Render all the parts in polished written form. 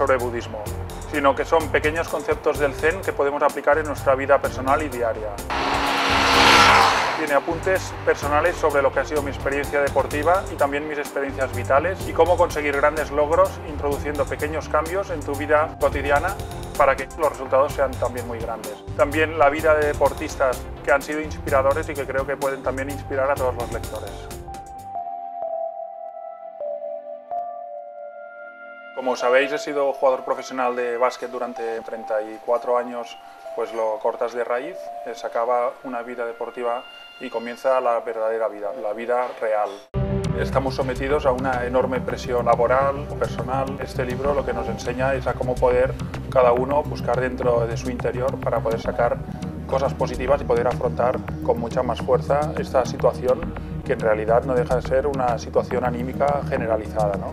sobre budismo, sino que son pequeños conceptos del Zen que podemos aplicar en nuestra vida personal y diaria. Tiene apuntes personales sobre lo que ha sido mi experiencia deportiva y también mis experiencias vitales y cómo conseguir grandes logros introduciendo pequeños cambios en tu vida cotidiana para que los resultados sean también muy grandes. También la vida de deportistas que han sido inspiradores y que creo que pueden también inspirar a todos los lectores. Como sabéis, he sido jugador profesional de básquet durante 34 años, pues lo cortas de raíz, se acaba una vida deportiva y comienza la verdadera vida, la vida real. Estamos sometidos a una enorme presión laboral o personal. Este libro lo que nos enseña es a cómo poder cada uno buscar dentro de su interior para poder sacar cosas positivas y poder afrontar con mucha más fuerza esta situación que en realidad no deja de ser una situación anímica generalizada, ¿no?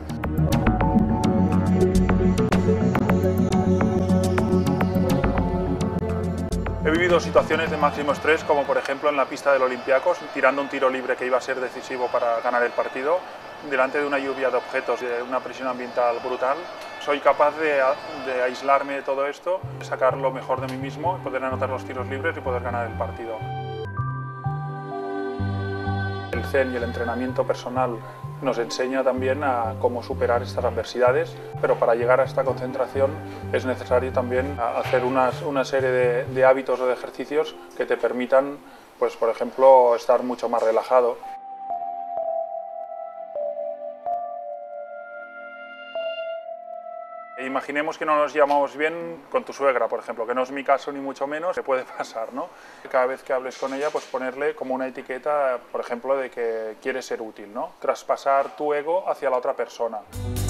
He vivido situaciones de máximo estrés, como por ejemplo en la pista del Olympiacos, tirando un tiro libre que iba a ser decisivo para ganar el partido, delante de una lluvia de objetos y de una presión ambiental brutal. Soy capaz de aislarme de todo esto, sacar lo mejor de mí mismo, poder anotar los tiros libres y poder ganar el partido. El Zen y el entrenamiento personal nos enseña también a cómo superar estas adversidades, pero para llegar a esta concentración es necesario también hacer una serie de hábitos o de ejercicios que te permitan, pues, por ejemplo, estar mucho más relajado. Imaginemos que no nos llevamos bien con tu suegra, por ejemplo, que no es mi caso ni mucho menos, que puede pasar, ¿no? Cada vez que hables con ella, pues ponerle como una etiqueta, por ejemplo, de que quieres ser útil, ¿no? Traspasar tu ego hacia la otra persona.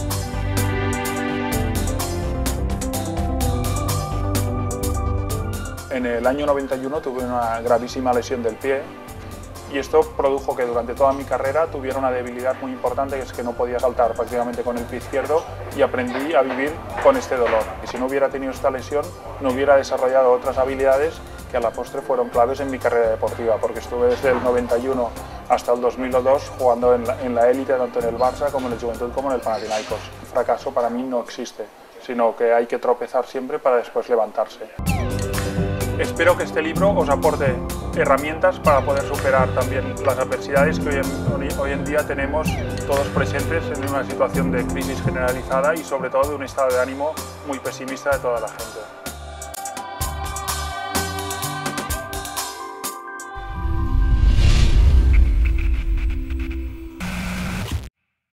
En el año 91 tuve una gravísima lesión del pie. Y esto produjo que durante toda mi carrera tuviera una debilidad muy importante, que es que no podía saltar prácticamente con el pie izquierdo, y aprendí a vivir con este dolor. Y si no hubiera tenido esta lesión, no hubiera desarrollado otras habilidades que a la postre fueron claves en mi carrera deportiva, porque estuve desde el 91 hasta el 2002 jugando en la élite, tanto en el Barça como en el Juventud como en el Panathinaikos. El fracaso para mí no existe, sino que hay que tropezar siempre para después levantarse. Espero que este libro os aporte herramientas para poder superar también las adversidades que hoy en día tenemos todos presentes en una situación de crisis generalizada y sobre todo de un estado de ánimo muy pesimista de toda la gente.